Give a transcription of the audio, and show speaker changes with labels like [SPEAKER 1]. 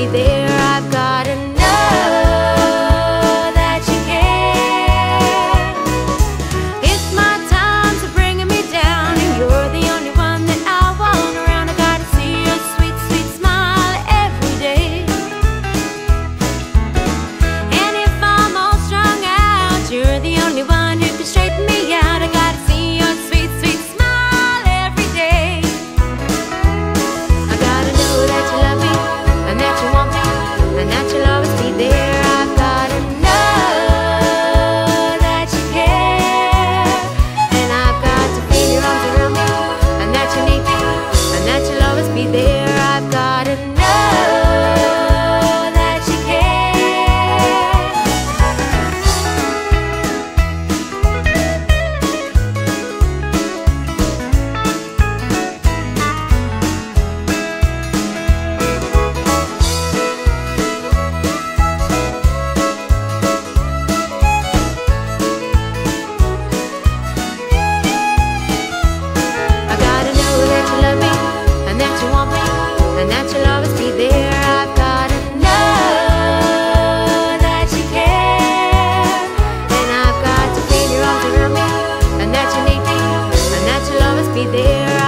[SPEAKER 1] be there. I've gotta know that you care. It's my time to bringing me down, and you're the only one that I want around. I gotta see your sweet, sweet smile every day. And if I'm all strung out, you're the only one who can straighten me out. I gotta see your sweet, sweet smile every day. I gotta know that you love me, and that you want me, and that you'll always be there. I've gotta know that you care. And I've got to feel your arms around me, and that you need me, and that you'll always be there. I've gotta know that you care. I gotta know that you love me, and that you want me, and that you'll always be there. I've gotta know that you care. And I've got to feel your arms around me, and that you need me, and that you'll always be there.